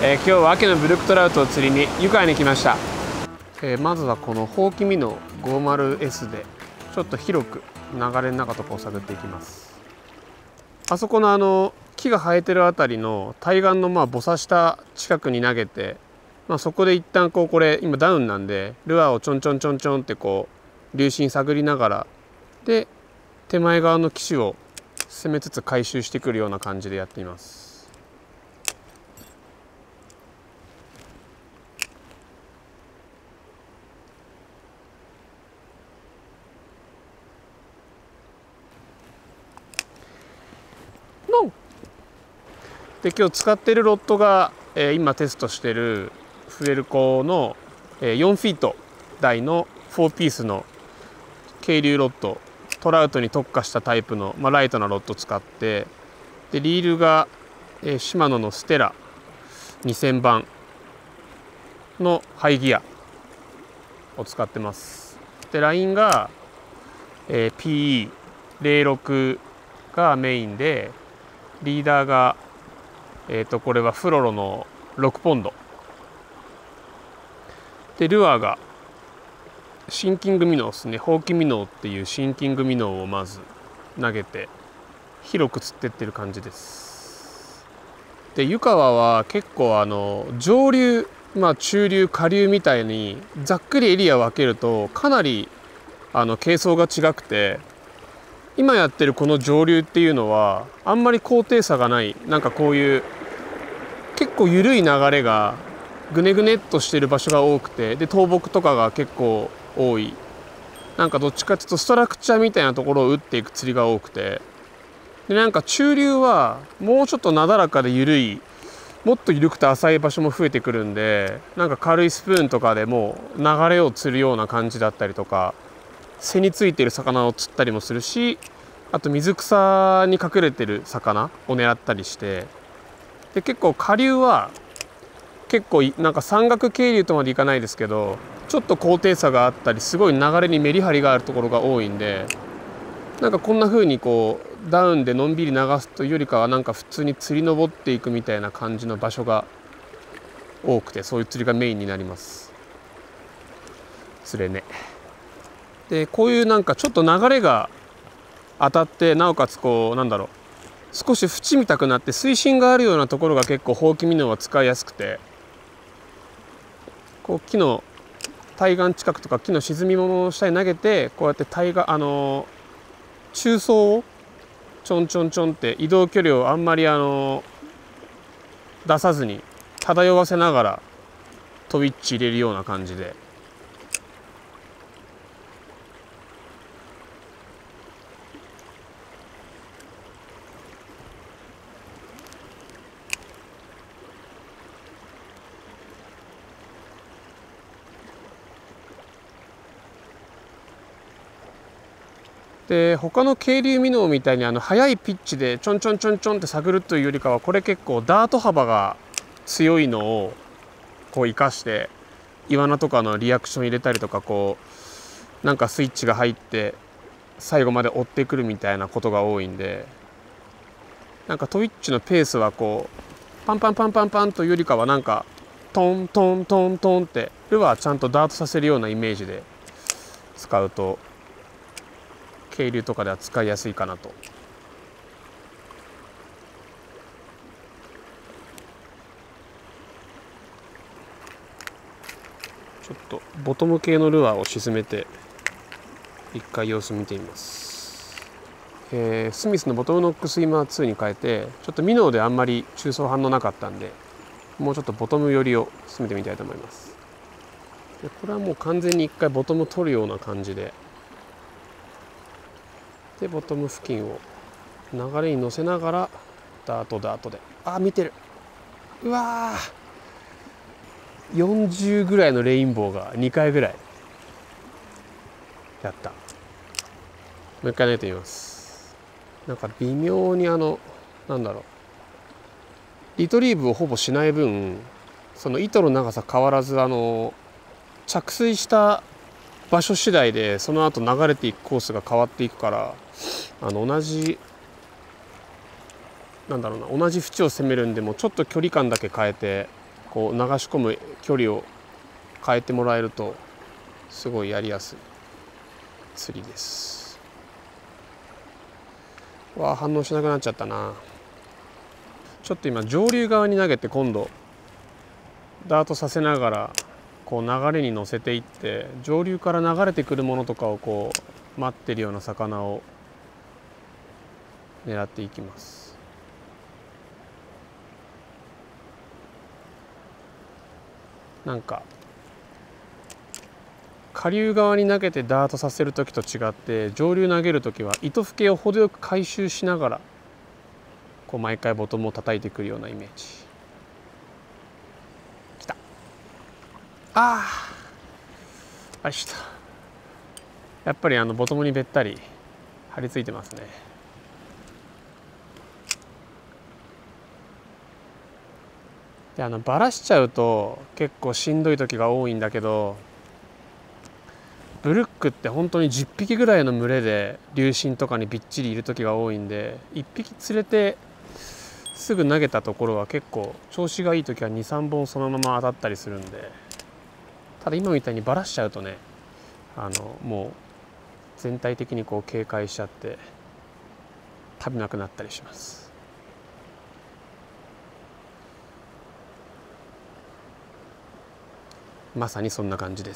今日は秋のブルックトラウトを釣りに湯川に来ました。まずはこのほうきミノ 50S でちょっと広く流れの中とかを探っていきます。あそこの木が生えてるあたりの対岸のボサ下近くに投げて、そこで一旦これ今ダウンなんでルアーをちょんちょんちょんちょんって流進探りながらで手前側の岸を攻めつつ回収してくるような感じでやっています。で今日使っているロッドが、今テストしているフレルコの、4フィート台の4ピースの渓流ロッド、トラウトに特化したタイプの、ライトなロッドを使って、でリールが、シマノのステラ2000番のハイギアを使ってます。でラインが、PE06 がメインで、リーダーがこれはフロロの6ポンドで、ルアーがシンキングミノーですね。ほうきミノーっていうシンキングミノーをまず投げて広く釣ってってる感じです。で湯川は結構上流、中流下流みたいにざっくりエリアを分けるとかなり傾層が違くて、今やってるこの上流っていうのはあんまり高低差がない、こういう結構緩い流れがぐねぐねっとしてる場所が多くて、で倒木とかが結構多い、どっちかっていうとストラクチャーみたいなところを打っていく釣りが多くて、で中流はもうちょっとなだらかで緩い、もっと緩くて浅い場所も増えてくるんで、軽いスプーンとかでも流れを釣るような感じだったりとか、背についている魚を釣ったりもするし、あと水草に隠れてる魚を狙ったりして、で結構下流は結構山岳渓流とまでいかないですけど、ちょっと高低差があったりすごい流れにメリハリがあるところが多いんで、こんな風にダウンでのんびり流すというよりかは普通に釣り登っていくみたいな感じの場所が多くて、そういう釣りがメインになります。釣れね。でこういうちょっと流れが当たって、なおかつ少し縁みたくなって水深があるようなところが結構ほうきミノは使いやすくて、木の対岸近くとか木の沈み物の下に投げて、こうやって中層をちょんちょんちょんって移動距離をあんまり出さずに漂わせながらトウィッチ入れるような感じで。で他の渓流ミノーみたいに速いピッチでちょんちょんちょんちょんって探るというよりかは、これ結構ダート幅が強いのを生かしてイワナとかのリアクション入れたりとか、スイッチが入って最後まで追ってくるみたいなことが多いんで、トウィッチのペースはパンパンパンパンパンというよりかはトントントントンってルアーちゃんとダートさせるようなイメージで使うと渓流とかでは使いやすいかなと。ちょっとボトム系のルアーを沈めて一回様子見てみます。スミスのボトムノックスイマー2に変えて、ちょっとミノーであんまり中層反応なかったんで、もうちょっとボトム寄りを進めてみたいと思います。でこれはもう完全に一回ボトム取るような感じで、ボトム付近を流れに乗せながらダートで見てる、うわー40ぐらいのレインボーが2回ぐらいやった。もう一回投げてみます。微妙にリトリーブをほぼしない分、その糸の長さ変わらず着水した場所次第でその後流れていくコースが変わっていくから、同じ同じ縁を攻めるんでもちょっと距離感だけ変えてこう流し込む距離を変えてもらえるとすごいやりやすい釣りです。わあ、反応しなくなっちゃったな。ちょっと今上流側に投げて、今度ダートさせながらこう流れに乗せていって、上流から流れてくるものとかをこう待ってるような魚を狙っていきます。なんか下流側に投げてダートさせる時と違って、上流投げる時は糸吹けを程よく回収しながらこう毎回ボトムを叩いてくるようなイメージ。きた。ああ、した。やっぱりボトムにべったり張り付いてますね。でバラしちゃうと結構しんどい時が多いんだけど、ブルックって本当に10匹ぐらいの群れで流進とかにびっちりいる時が多いんで、1匹連れてすぐ投げたところは結構調子がいい時は 2,3 本そのまま当たったりするんで、ただ今みたいにバラしちゃうとね、もう全体的にこう警戒しちゃって食べなくなったりします。まさにそんな感じです。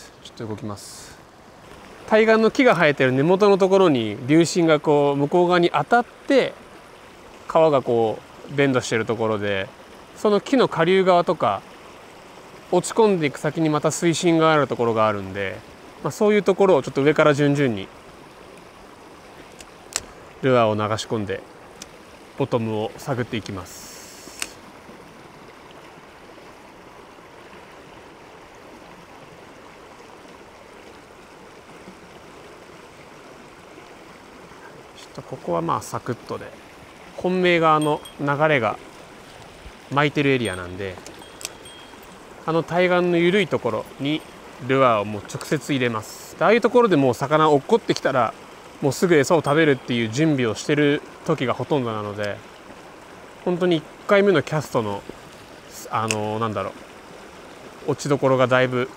ちょっと動きます。対岸の木が生えてる根元のところに流進がこう向こう側に当たって川がこうベンドしてるところで、その木の下流側とか落ち込んでいく先にまた水深があるところがあるんで、そういうところをちょっと上から順々にルアーを流し込んでボトムを探っていきます。ここはまあサクッとで、本命側の流れが巻いてるエリアなんで、対岸の緩いところにルアーをもう直接入れます。ああいうところでもう魚落っこってきたらもうすぐ餌を食べるっていう準備をしてる時がほとんどなので、本当に1回目のキャストの落ちどころがだいぶ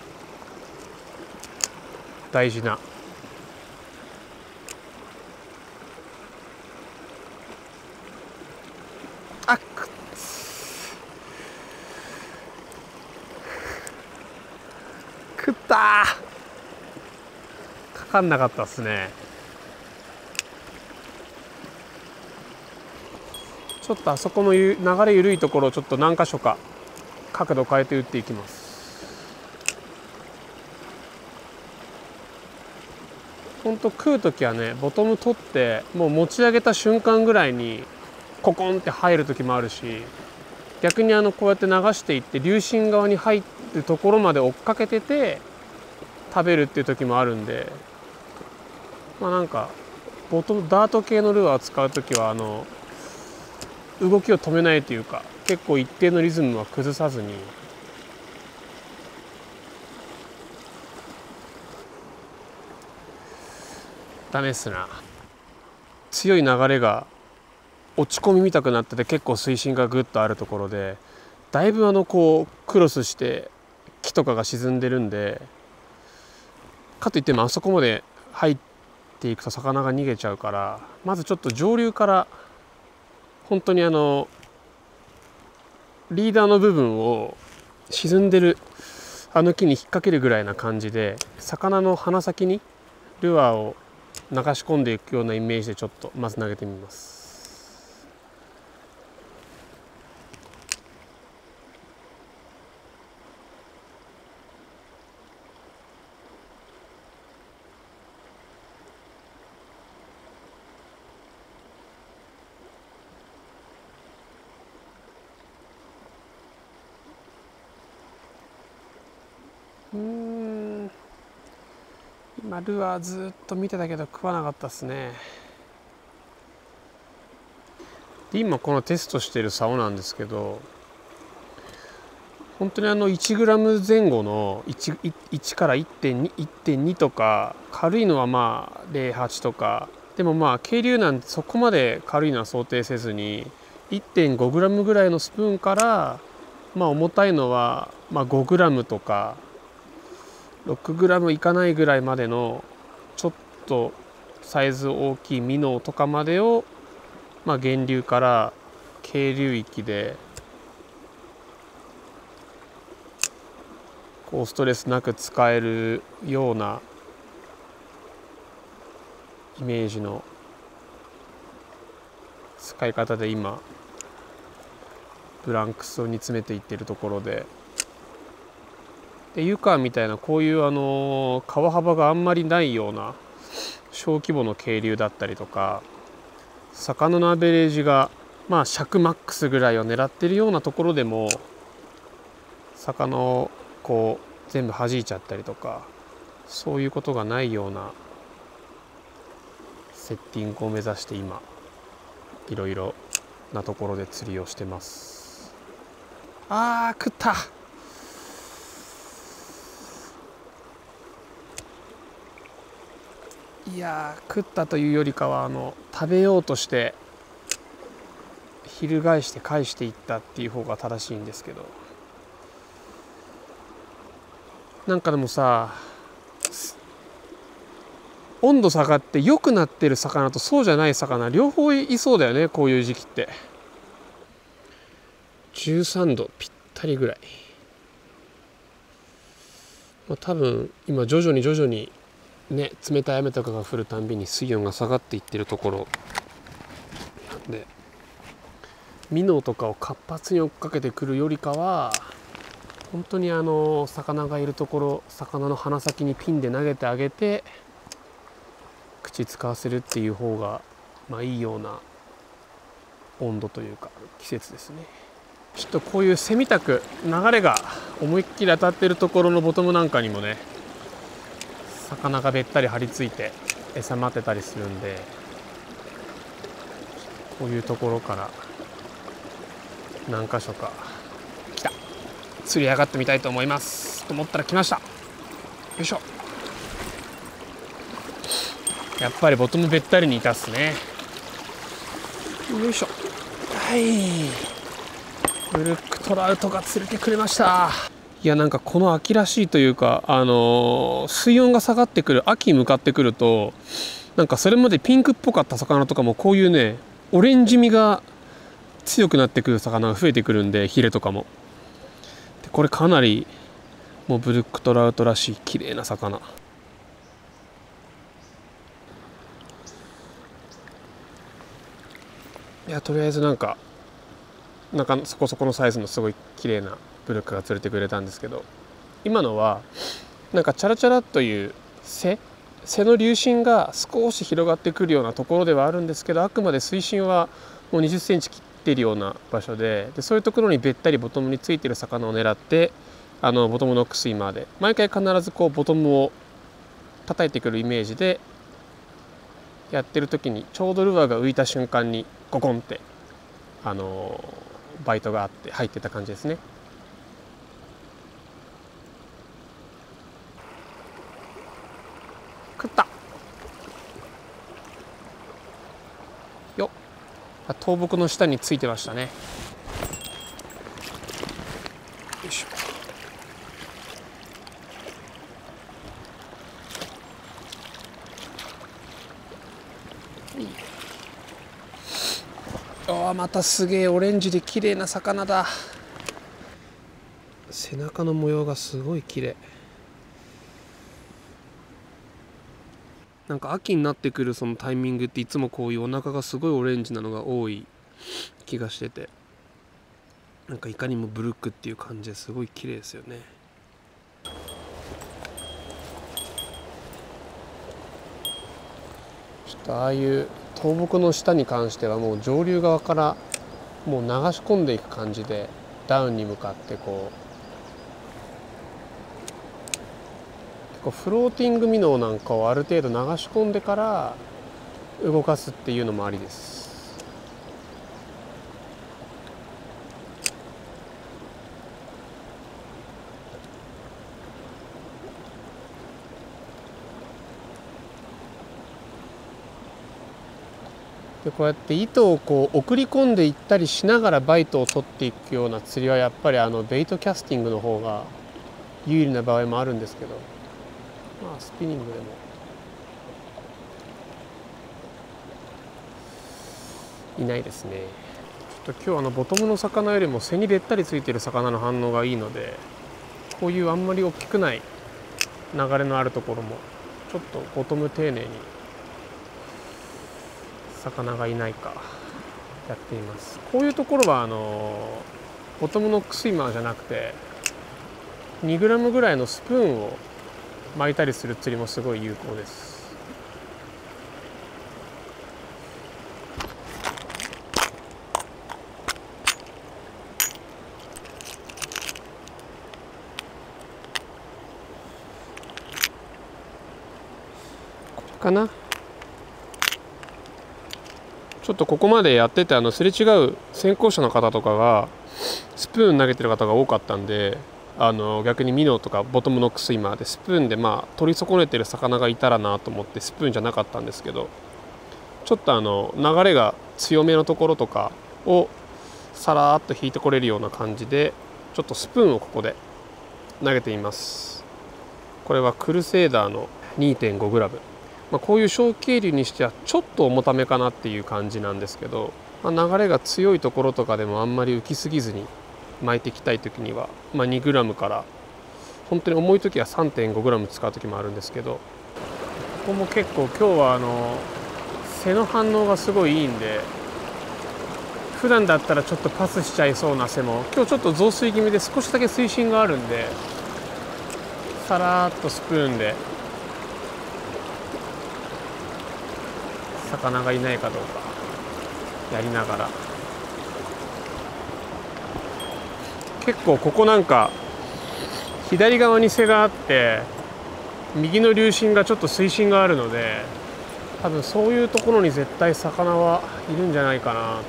大事な。食ったー。かかんなかったですね。ちょっとあそこの流れ緩いところをちょっと何箇所か角度変えて打っていきます。ほんと食う時はね、ボトム取ってもう持ち上げた瞬間ぐらいにココンって入る時もあるし、逆にこうやって流していって流進側に入るところまで追っかけてて食べるっていう時もあるんで、なんかダート系のルアーを使う時は動きを止めないというか、結構一定のリズムは崩さずにダメっすな。強い流れが落ち込みみたくなってて、結構水深がぐっとあるところで、だいぶこうクロスして木とかが沈んでるんで、かといってもあそこまで入っていくと魚が逃げちゃうから、まずちょっと上流から本当にリーダーの部分を沈んでる木に引っ掛けるぐらいな感じで、魚の鼻先にルアーを流し込んでいくようなイメージでちょっとまず投げてみます。今ルアーずっと見てたけど食わなかったですね。で今このテストしてる竿なんですけど、本当に1g 前後の 1から 1.2 とか、軽いのは0.8とか、でも渓流なんてそこまで軽いのは想定せずに 1.5g ぐらいのスプーンから重たいのは、5グラムとか6グラムいかないぐらいまでのちょっとサイズ大きいミノーとかまでを、源流から渓流域でこうストレスなく使えるようなイメージの使い方で今ブランクスを煮詰めていってるところで、ユカみたいなこういう川幅があんまりないような小規模の渓流だったりとか、魚のアベレージが尺マックスぐらいを狙ってるようなところでも魚をこう全部弾いちゃったりとか、そういうことがないようなセッティングを目指して今いろいろなところで釣りをしてます。食った。いや食ったというよりかは食べようとして翻して返していったっていう方が正しいんですけど、なんかでもさ、温度下がって良くなってる魚とそうじゃない魚両方いそうだよね、こういう時期って。13度ぴったりぐらい、多分今徐々にね、冷たい雨とかが降るたんびに水温が下がっていってるところなんで、ミノーとかを活発に追っかけてくるよりかは、本当に魚がいるところ、魚の鼻先にピンで投げてあげて口使わせるっていう方がいいような温度というか季節ですね。ちょっとこういう背みたく流れが思いっきり当たってるところのボトムなんかにもね、魚がべったり張り付いて餌待ってたりするんで、こういうところから何箇所か来た、釣り上がってみたいと思いますと思ったら来ました。よいしょ。やっぱりボトムべったりにいたっすね。よいしょ。はい、ブルックトラウトが釣れてくれました。いや、なんかこの秋らしいというか、水温が下がってくる秋に向かってくると、なんかそれまでピンクっぽかった魚とかもこういうねオレンジ味が強くなってくる魚が増えてくるんで、ヒレとかも。でこれかなりもうブルックトラウトらしい綺麗な魚。いや、とりあえずなんかそこそこのサイズのすごい綺麗なブルックが釣れてくれたんですけど、今のはなんかチャラチャラという背の流進が少し広がってくるようなところではあるんですけど、あくまで水深はもう20センチ切っているような場所で、そういうところにべったりボトムについている魚を狙ってボトムノックスイマーで毎回必ずこうボトムを叩いてくるイメージでやってる時に、ちょうどルアーが浮いた瞬間にゴコンってバイトがあって入ってた感じですね。食ったよっ。倒木の下についてましたね。よいしょ。またすげえオレンジで綺麗な魚だ。背中の模様がすごい綺麗。なんか秋になってくるそのタイミングっていつもこういうお腹がすごいオレンジなのが多い気がしてて、なんかいかにもブルックっていう感じですごい綺麗ですよね。ちょっとああいう倒木の下に関してはもう上流側からもう流し込んでいく感じで、ダウンに向かってこう結構フローティングミノーなんかをある程度流し込んでから動かすっていうのもありです。 でこうやって糸をこう送り込んでいったりしながらバイトを取っていくような釣りはやっぱりベイトキャスティングの方が有利な場合もあるんですけど、まあスピニングでもいないですね。ちょっと今日ボトムの魚よりも背にべったりついてる魚の反応がいいので、こういうあんまり大きくない流れのあるところもちょっとボトム丁寧に魚がいないかやっています。こういうところはボトムノックスイマーじゃなくて 2g ぐらいのスプーンを巻いたりする釣りもすごい有効です。これかな。ちょっとここまでやっててすれ違う先行者の方とかがスプーン投げてる方が多かったんで、逆にミノとかボトムノックスイマーでスプーンで取り損ねてる魚がいたらなと思ってスプーンじゃなかったんですけど、ちょっと流れが強めのところとかをさらっと引いてこれるような感じでちょっとスプーンをここで投げてみます。これはクルセイダーの 2.5g、こういう小渓流にしてはちょっと重ためかなっていう感じなんですけど、流れが強いところとかでもあんまり浮きすぎずに巻いていきたい時には、2g から本当に重い時は 3.5g 使う時もあるんですけど、ここも結構今日は背の反応がすごいいいんで、普段だったらちょっとパスしちゃいそうな背も今日ちょっと増水気味で少しだけ水深があるんで、さらっとスプーンで魚がいないかどうかやりながら、結構ここなんか左側に背があって右の流進がちょっと水深があるので、多分そういうところに絶対魚はいるんじゃないかなと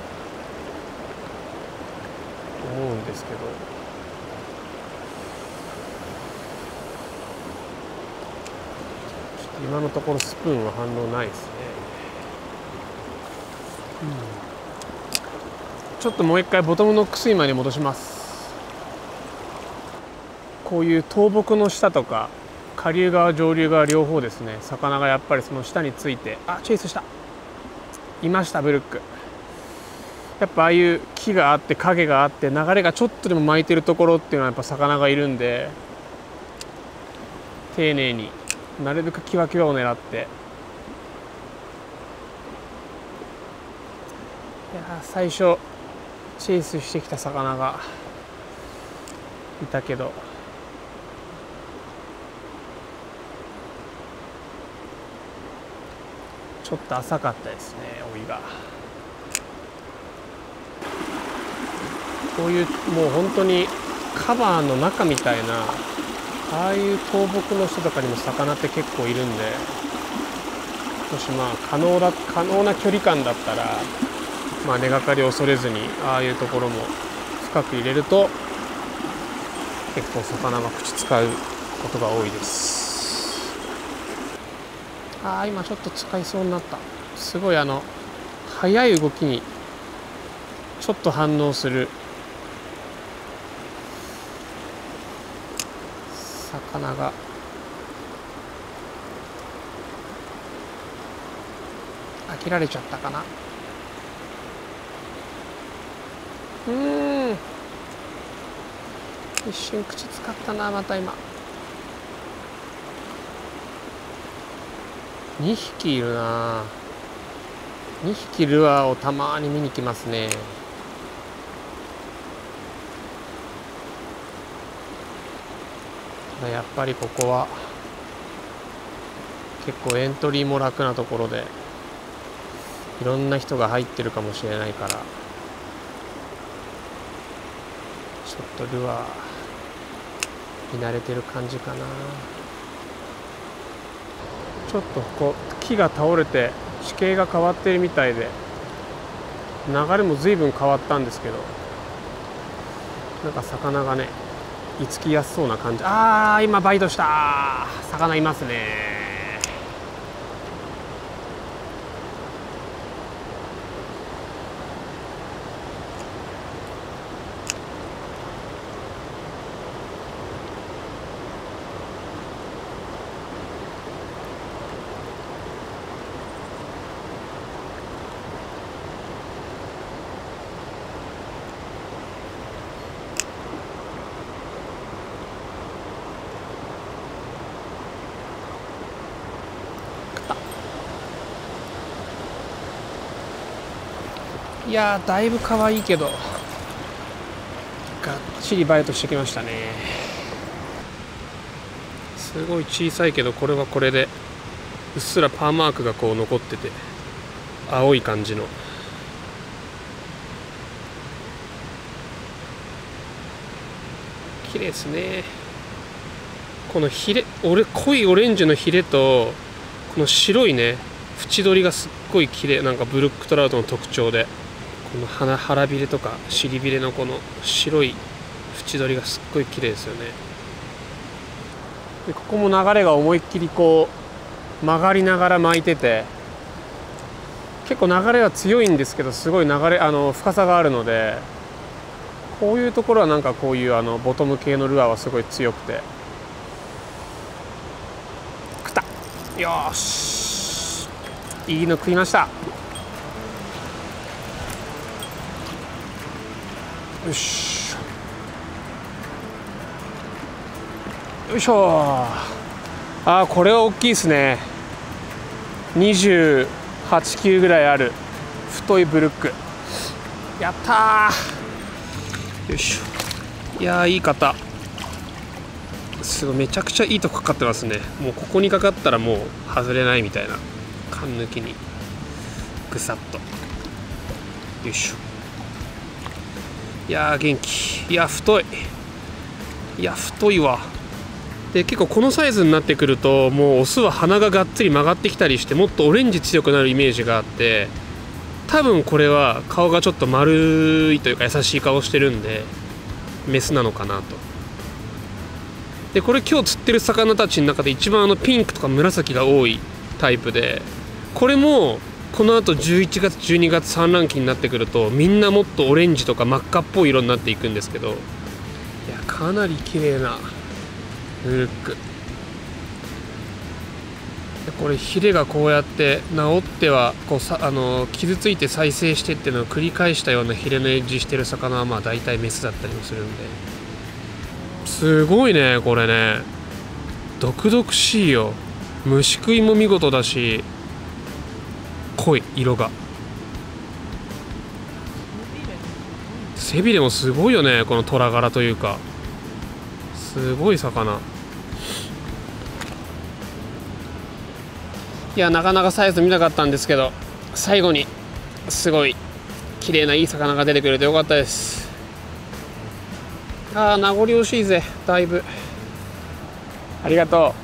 思うんですけど、ちょっと今のところスプーンは反応ないですね。ちょっともう一回ボトムノックスイマーに戻します。こういう倒木の下とか下流側上流側両方ですね、魚がやっぱりその下について、チェイスした、いました。ブルックやっぱああいう木があって影があって流れがちょっとでも巻いてるところっていうのはやっぱ魚がいるんで、丁寧になるべくキワキワを狙って、最初チェイスしてきた魚がいたけど、ちょっと浅かったですね、追いが。こういうもう本当にカバーの中みたいなああいう倒木の下とかにも魚って結構いるんで、もし可能な距離感だったら根がかりを恐れずにああいうところも深く入れると結構魚が口使うことが多いです。今ちょっと使いそうになった。すごい速い動きにちょっと反応する魚が飽きられちゃったかな。一瞬口使ったな。また今2匹いるな。2匹ルアーをたまに見に来ますね。やっぱりここは結構エントリーも楽なところでいろんな人が入ってるかもしれないから、ちょっとルアー見慣れてる感じかな。ちょっとこう木が倒れて地形が変わってるみたいで流れも随分変わったんですけど、なんか魚がね居つきやすそうな感じ。今バイトした。魚いますね。 いやー、だいぶ可愛いけどがっちりバイトしてきましたね。すごい小さいけど、これはこれでうっすらパーマークがこう残ってて青い感じの。綺麗ですね。このヒレ、濃いオレンジのヒレとこの白いね縁取りがすっごい綺麗。なんかブルックトラウトの特徴で、この腹びれとか尻びれのこの白い縁取りがすっごい綺麗ですよね。でここも流れが思いっきりこう曲がりながら巻いてて、結構流れは強いんですけど、すごい流れ深さがあるので、こういうところはなんかこういうボトム系のルアーはすごい強くて。食った。よーし、いいの食いました。よし、よいしょ。あー、これは大きいですね。28、9ぐらいある太いブルック。やったー。よいしょ。いやー、いい方。すごい、めちゃくちゃいいとこかかってますね。もうここにかかったらもう外れないみたいな。缶抜きにぐさっと。よいしょ。いやー、元気。いや、太い。いや、太いわ。で結構このサイズになってくると、もうオスは鼻ががっつり曲がってきたりして、もっとオレンジ強くなるイメージがあって、多分これは顔がちょっと丸いというか優しい顔してるんでメスなのかなと。でこれ今日釣ってる魚たちの中で一番ピンクとか紫が多いタイプで、これもこのあと11月12月産卵期になってくるとみんなもっとオレンジとか真っ赤っぽい色になっていくんですけど、いやかなり綺麗なブルック。これヒレがこうやって治ってはこう傷ついて再生してっていうのを繰り返したようなヒレのエッジしてる魚はまあ大体メスだったりもするんで、すごいねこれね。毒々しいよ。虫食いも見事だし、濃い色が。背びれもすごいよね、この虎柄というか。すごい魚。いやなかなかサイズ見なかったんですけど、最後にすごい綺麗ないい魚が出てくれてよかったです。ああ、名残惜しいぜ。だいぶありがとう。